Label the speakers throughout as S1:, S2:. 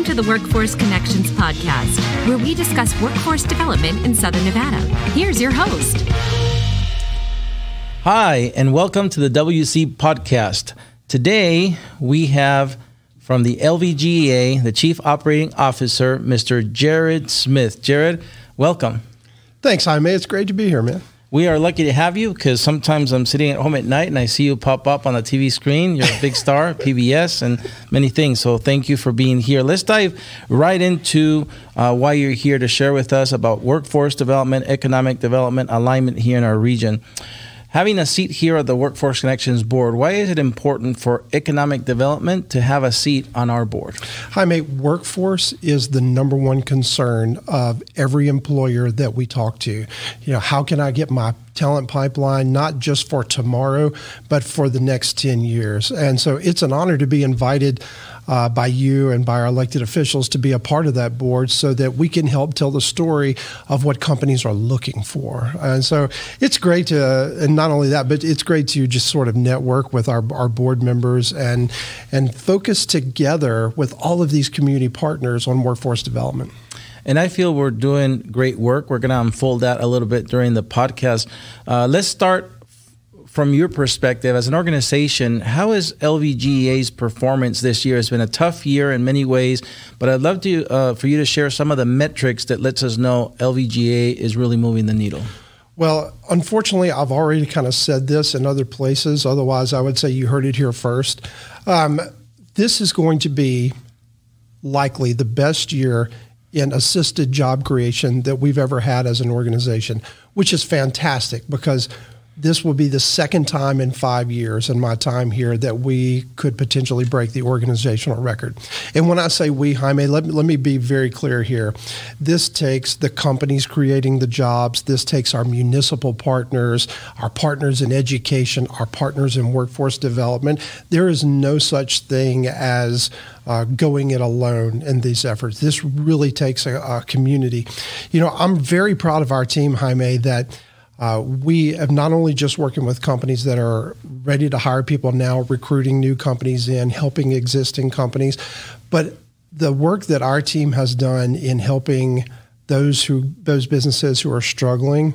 S1: to the Workforce Connections podcast, where we discuss workforce development in Southern Nevada. Here's your host.
S2: Hi, and welcome to the WC podcast. Today, we have from the LVGEA, the Chief Operating Officer, Mr. Jared Smith. Jared, welcome.
S3: Thanks, Jaime. It's great to be here, man.
S2: We are lucky to have you because sometimes I'm sitting at home at night and I see you pop up on the TV screen. You're a big star, PBS, and many things. So thank you for being here. Let's dive right into why you're here to share with us about workforce development, economic development, alignment here in our region. Having a seat here at the Workforce Connections Board, why is it important for economic development to have a seat on our board?
S3: Jaime, workforce is the number one concern of every employer that we talk to. You know, how can I get my talent pipeline, not just for tomorrow, but for the next 10 years? And so it's an honor to be invited by you and by our elected officials to be a part of that board so that we can help tell the story of what companies are looking for. And so it's great to, and not only that, but it's great to just sort of network with our board members and focus together with all of these community partners on workforce development.
S2: And I feel we're doing great work. We're going to unfold that a little bit during the podcast. Let's start from your perspective as an organization. How is LVGEA's performance this year? It's been a tough year in many ways, but I'd love to for you to share some of the metrics that lets us know LVGEA is really moving the needle.
S3: Well, unfortunately, I've already kind of said this in other places. Otherwise, I would say you heard it here first. This is going to be likely the best year in assisted job creation that we've ever had as an organization, which is fantastic because this will be the second time in 5 years in my time here that we could potentially break the organizational record. And when I say we, Jaime, let me be very clear here. This takes the companies creating the jobs. This takes our municipal partners, our partners in education, our partners in workforce development. There is no such thing as going it alone in these efforts. This really takes a community. You know, I'm very proud of our team, Jaime, that we have not only just working with companies that are ready to hire people now, recruiting new companies in, helping existing companies, but the work that our team has done in helping those businesses who are struggling,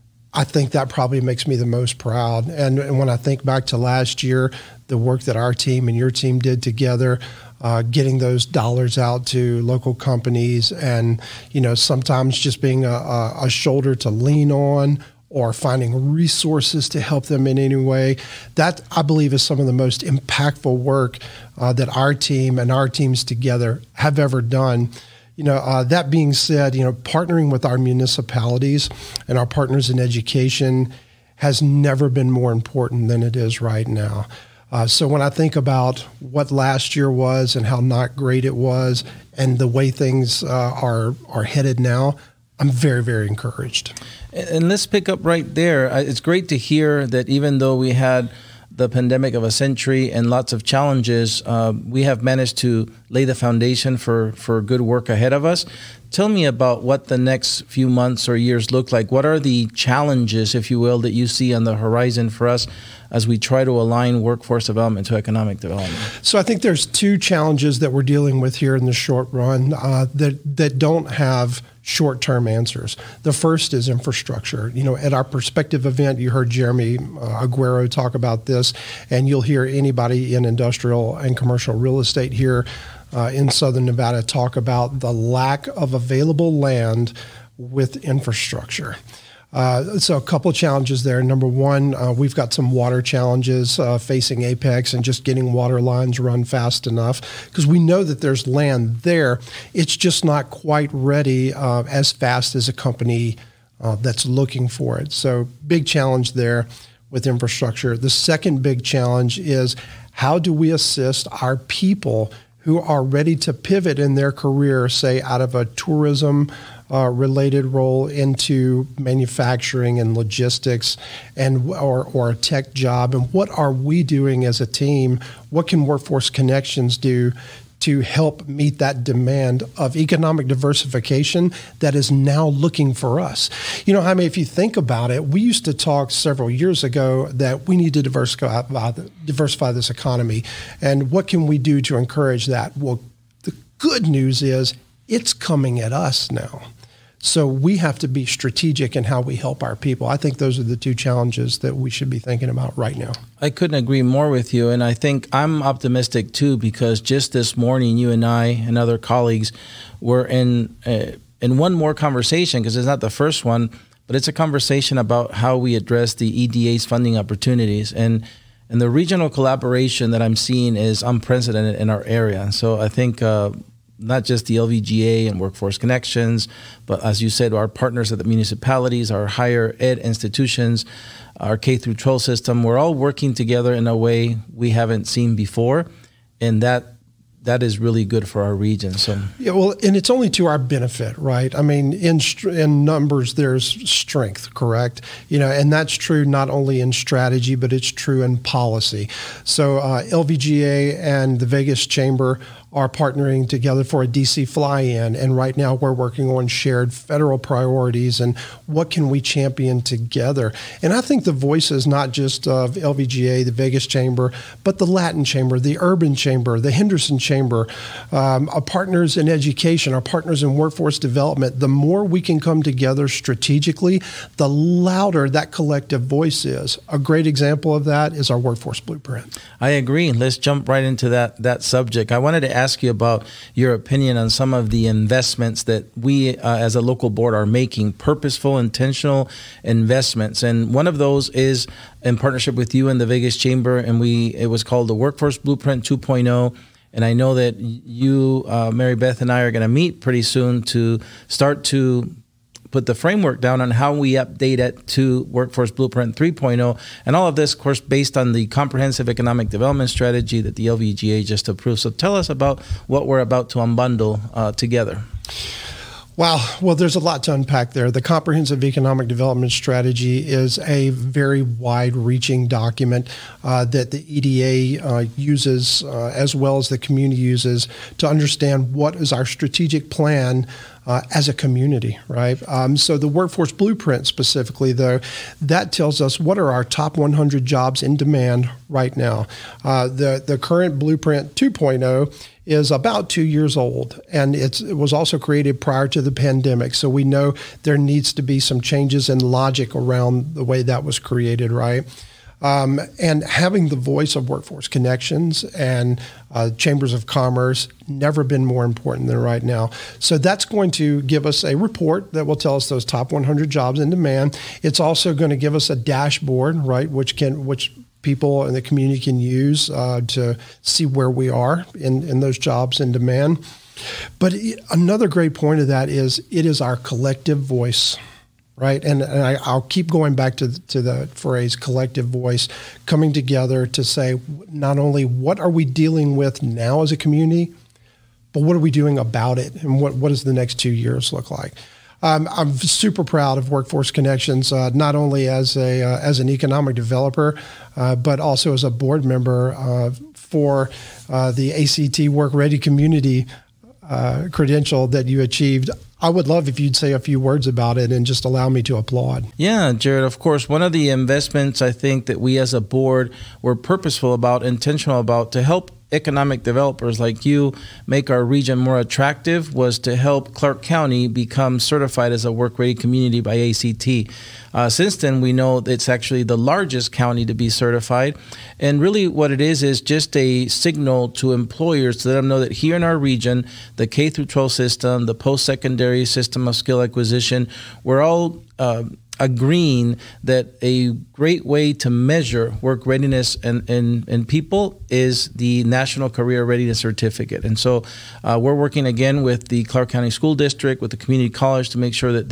S3: I think that probably makes me the most proud. And when I think back to last year, the work that our team and your team did together, getting those dollars out to local companies and, you know, sometimes just being a shoulder to lean on or finding resources to help them in any way. That, I believe, is some of the most impactful work that our team and our teams together have ever done. You know, that being said, you know, partnering with our municipalities and our partners in education has never been more important than it is right now. So when I think about what last year was and how not great it was and the way things are headed now, I'm very, very encouraged.
S2: And let's pick up right there. It's great to hear that even though we had the pandemic of a century and lots of challenges, we have managed to lay the foundation for good work ahead of us. Tell me about what the next few months or years look like. What are the challenges, if you will, that you see on the horizon for us as we try to align workforce development to economic development?
S3: So I think there's two challenges that we're dealing with here in the short run that don't have short-term answers. The first is infrastructure. You know, at our Perspective event, you heard Jeremy Aguero talk about this, and you'll hear anybody in industrial and commercial real estate here in Southern Nevada talk about the lack of available land with infrastructure. So a couple of challenges there. Number one, we've got some water challenges facing Apex and just getting water lines run fast enough because we know that there's land there. It's just not quite ready as fast as a company that's looking for it. So big challenge there with infrastructure. The second big challenge is how do we assist our people who are ready to pivot in their career, say out of a tourism related role into manufacturing and logistics and or a tech job, and what are we doing as a team? What can Workforce Connections do to help meet that demand of economic diversification that is now looking for us? You know, Jaime, if you think about it, we used to talk several years ago that we need to diversify this economy. And what can we do to encourage that? Well, good news is it's coming at us now. So we have to be strategic in how we help our people. I think those are the two challenges that we should be thinking about right now.
S2: I couldn't agree more with you. And I think I'm optimistic too, because just this morning, you and I and other colleagues were in one more conversation, because it's not the first one, but it's a conversation about how we address the EDA's funding opportunities. And the regional collaboration that I'm seeing is unprecedented in our area. So I think not just the LVGA and Workforce Connections, but as you said, our partners at the municipalities, our higher ed institutions, our K-12 system, we're all working together in a way we haven't seen before. And that is really good for our region. So
S3: yeah, well, and it's only to our benefit, right? I mean, in numbers, there's strength, correct? And that's true not only in strategy, but it's true in policy. So LVGA and the Vegas Chamber are partnering together for a DC fly-in, and right now we're working on shared federal priorities and what can we champion together. And I think the voices not just of LVGA, the Vegas Chamber, but the Latin Chamber, the Urban Chamber, the Henderson Chamber, our partners in education, our partners in workforce development, the more we can come together strategically, the louder that collective voice is. A great example of that is our workforce blueprint.
S2: I agree. Let's jump right into that subject. I wanted to ask you about your opinion on some of the investments that we as a local board are making, purposeful, intentional investments. And one of those is in partnership with you and the Vegas Chamber, and it was called the Workforce Blueprint 2.0. And I know that you, Mary Beth, and I are going to meet pretty soon to start to put the framework down on how we update it to Workforce Blueprint 3.0. And all of this, of course, based on the comprehensive economic development strategy that the LVGA just approved. So tell us about what we're about to unbundle together.
S3: Wow. Well, there's a lot to unpack there. The Comprehensive Economic Development Strategy is a very wide-reaching document that the EDA uses as well as the community uses to understand what is our strategic plan as a community, right? So the Workforce Blueprint specifically, though, that tells us what are our top 100 jobs in demand right now. The current Blueprint 2.0 is about 2 years old, and it was also created prior to the pandemic. So we know there needs to be some changes in logic around the way that was created, right? And having the voice of Workforce Connections and Chambers of Commerce never been more important than right now. So that's going to give us a report that will tell us those top 100 jobs in demand. It's also going to give us a dashboard, right, which people in the community can use to see where we are in those jobs in demand. But another great point of that is it is our collective voice, right? And I'll keep going back to the phrase collective voice, coming together to say not only what are we dealing with now as a community, but what are we doing about it, and what does the next 2 years look like? I'm super proud of Workforce Connections, not only as an economic developer, but also as a board member for the ACT Work Ready Community credential that you achieved. I would love if you'd say a few words about it and just allow me to applaud.
S2: Yeah, Jared, of course, one of the investments I think that we as a board were purposeful about, intentional about, to help economic developers like you make our region more attractive was to help Clark County become certified as a work-ready community by ACT. Since then, we know it's actually the largest county to be certified. And really what it is just a signal to employers to let them know that here in our region, the K-12 system, the post-secondary system of skill acquisition, we're all agreeing that a great way to measure work readiness in people is the National Career Readiness Certificate. And so we're working again with the Clark County School District, with the community college, to make sure that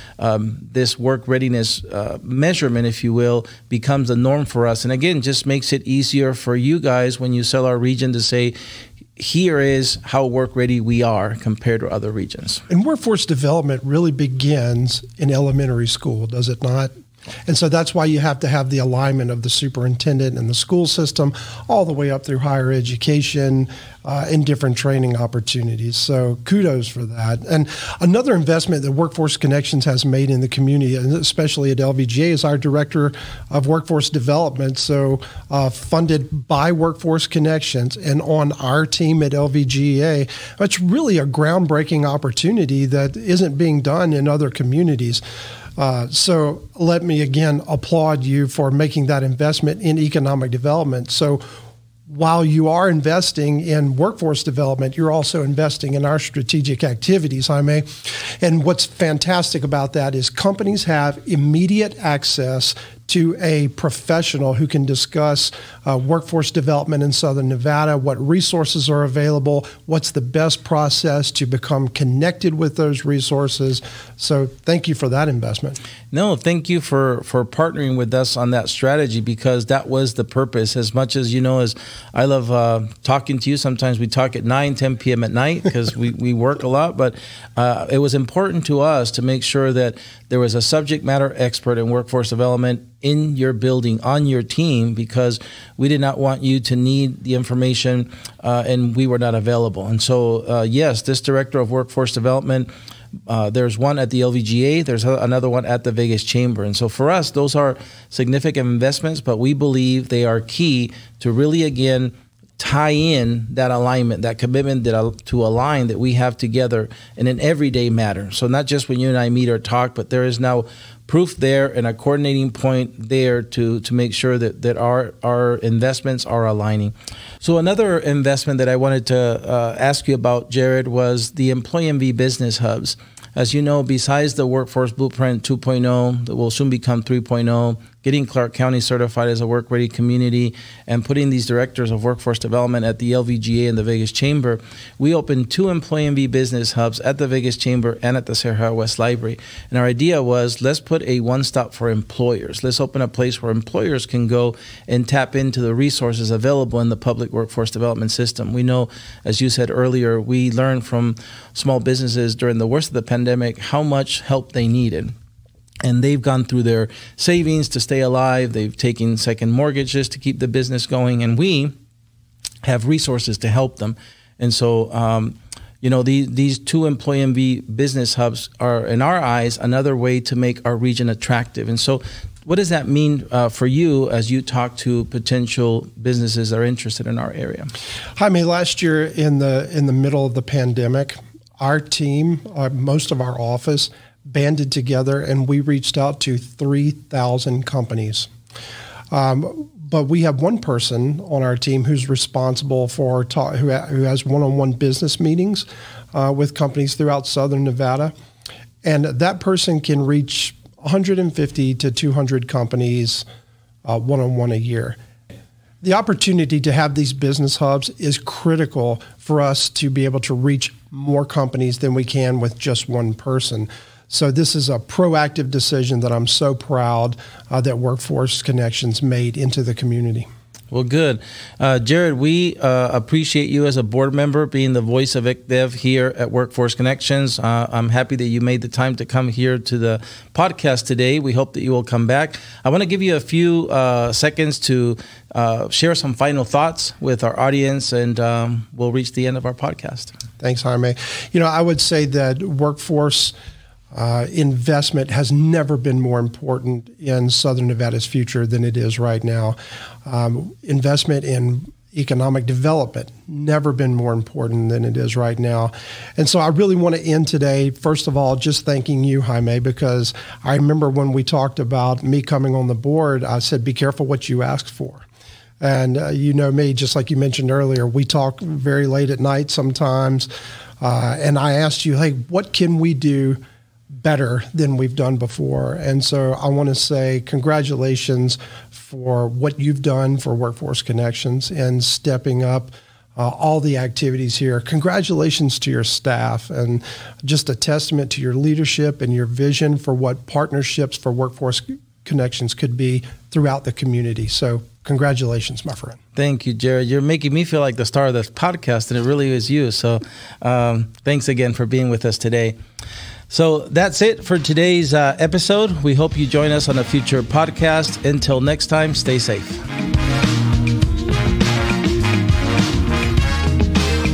S2: this work readiness measurement, if you will, becomes the norm for us. And again, just makes it easier for you guys when you sell our region to say, here is how work ready we are compared to other regions.
S3: And workforce development really begins in elementary school, does it not? And so that's why you have to have the alignment of the superintendent and the school system all the way up through higher education, and different training opportunities. So kudos for that. And another investment that Workforce Connections has made in the community, and especially at LVGA, is our Director of Workforce Development. So funded by Workforce Connections and on our team at LVGA. It's really a groundbreaking opportunity that isn't being done in other communities. So let me again applaud you for making that investment in economic development. So while you are investing in workforce development, you're also investing in our strategic activities, Jaime. And what's fantastic about that is companies have immediate access to a professional who can discuss workforce development in Southern Nevada, what resources are available, what's the best process to become connected with those resources. So thank you for that investment.
S2: No, thank you for partnering with us on that strategy, because that was the purpose. As much as, as I love talking to you, sometimes we talk at 9, 10 p.m. at night because we work a lot, but it was important to us to make sure that there was a subject matter expert in workforce development in your building, on your team, because we did not want you to need the information and we were not available. And so, yes, this Director of Workforce Development, there's one at the LVGA, there's another one at the Vegas Chamber. And so for us, those are significant investments, but we believe they are key to really, again, tie in that alignment, that commitment to align that we have together in an everyday matter. So not just when you and I meet or talk, but there is now proof there and a coordinating point there to make sure that our investments are aligning. So another investment that I wanted to ask you about, Jared, was the Employee MV Business Hubs. As you know, besides the Workforce Blueprint 2.0 that will soon become 3.0, getting Clark County certified as a work-ready community, and putting these directors of workforce development at the LVGA and the Vegas Chamber, we opened 2 Employee MV Business Hubs at the Vegas Chamber and at the Sierra West Library. And our idea was, let's put a one-stop for employers. Let's open a place where employers can go and tap into the resources available in the public workforce development system. We know, as you said earlier, we learned from small businesses during the worst of the pandemic how much help they needed. And they've gone through their savings to stay alive. They've taken second mortgages to keep the business going. And we have resources to help them. And so, these 2 Employee MV Business Hubs are, in our eyes, another way to make our region attractive. And so what does that mean for you as you talk to potential businesses that are interested in our area?
S3: Jaime, last year in the middle of the pandemic, our team, most of our office, banded together and we reached out to 3,000 companies. But we have one person on our team who's responsible for who has one-on-one business meetings with companies throughout Southern Nevada. And that person can reach 150 to 200 companies one-on-one a year. The opportunity to have these business hubs is critical for us to be able to reach more companies than we can with just one person. So this is a proactive decision that I'm so proud that Workforce Connections made into the community.
S2: Well, good. Jared, we appreciate you as a board member being the voice of ICDEV here at Workforce Connections. I'm happy that you made the time to come here to the podcast today. We hope that you will come back. I want to give you a few seconds to share some final thoughts with our audience, and we'll reach the end of our podcast.
S3: Thanks, Jaime. I would say that workforce investment has never been more important in Southern Nevada's future than it is right now. Investment in economic development never been more important than it is right now. And so I really want to end today, first of all, just thanking you, Jaime, because I remember when we talked about me coming on the board, I said, be careful what you ask for. And you know me, just like you mentioned earlier, we talk very late at night sometimes. And I asked you, hey, what can we do better than we've done before? And so I want to say congratulations for what you've done for Workforce Connections and stepping up all the activities here. Congratulations to your staff, and just a testament to your leadership and your vision for what partnerships for Workforce Connections could be throughout the community. So congratulations, my friend.
S2: Thank you, Jared. You're making me feel like the star of this podcast, and it really is you. So thanks again for being with us today. So that's it for today's episode. We hope you join us on a future podcast. Until next time, stay safe.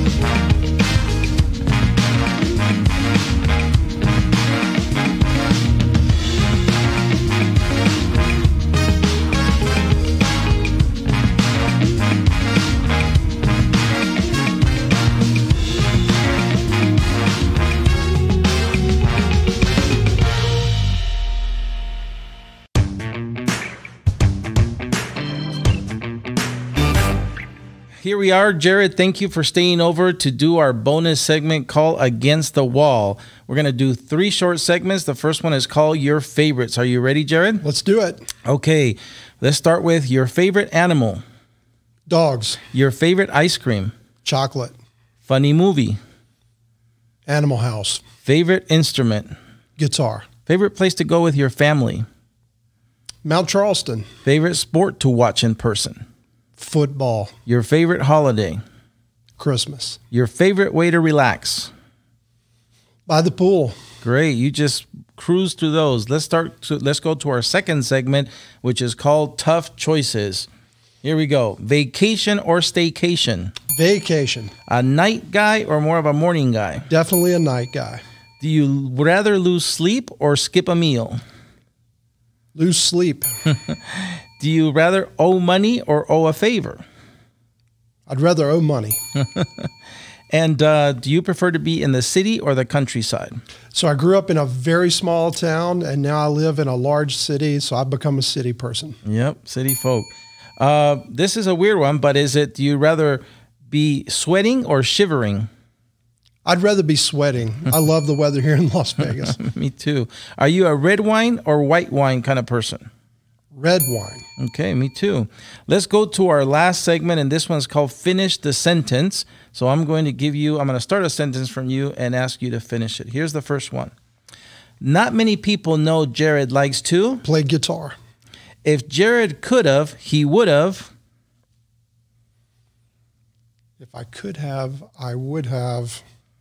S2: Here we are, Jared. Thank you for staying over to do our bonus segment called Against the Wall. We're going to do 3 short segments. The first one is called Your Favorites. Are you ready, Jared?
S3: Let's do it.
S2: Okay, let's start with your favorite animal.
S3: Dogs.
S2: Your favorite ice cream.
S3: Chocolate.
S2: Funny movie.
S3: Animal House.
S2: Favorite instrument.
S3: Guitar.
S2: Favorite place to go with your family.
S3: Mount Charleston.
S2: Favorite sport to watch in person.
S3: Football.
S2: Your favorite holiday.
S3: Christmas.
S2: Your favorite way to relax.
S3: By the pool.
S2: Great. You just cruise through those. Let's go to our second segment, which is called Tough Choices. Here we go. Vacation or staycation?
S3: Vacation.
S2: A night guy or more of a morning guy?
S3: Definitely a night guy.
S2: Do you rather lose sleep or skip a meal?
S3: Lose sleep.
S2: Do you rather owe money or owe a favor?
S3: I'd rather owe money.
S2: And do you prefer to be in the city or the countryside?
S3: So I grew up in a very small town, and now I live in a large city, so I've become a city person.
S2: Yep, city folk. This is a weird one, but do you rather be sweating or shivering?
S3: I'd rather be sweating. I love the weather here in Las Vegas.
S2: Me too. Are you a red wine or white wine kind of person?
S3: Red wine.
S2: Okay, me too. Let's go to our last segment, and this one's called Finish the Sentence. So I'm going to start a sentence from you and ask you to finish it. Here's the first one. Not many people know Jared likes to
S3: play guitar.
S2: If Jared could have, he would have.
S3: If I could have, I would have.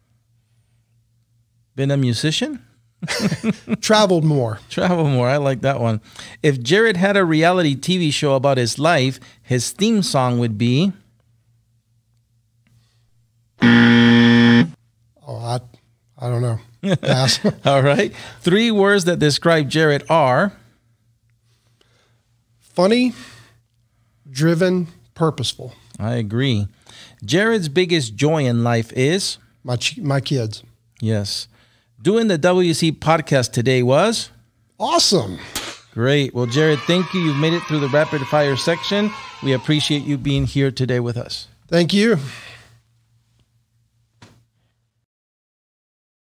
S2: Been a musician?
S3: Traveled more.
S2: Travel more. I like that one. If Jared had a reality TV show about his life, his theme song would be?
S3: Oh, I don't know. Pass.
S2: All right. 3 words that describe Jared are?
S3: Funny, driven, purposeful.
S2: I agree. Jared's biggest joy in life is?
S3: My kids.
S2: Yes. Doing the WC podcast today was?
S3: Awesome.
S2: Great. Well, Jared, thank you. You've made it through the rapid fire section. We appreciate you being here today with us.
S3: Thank you.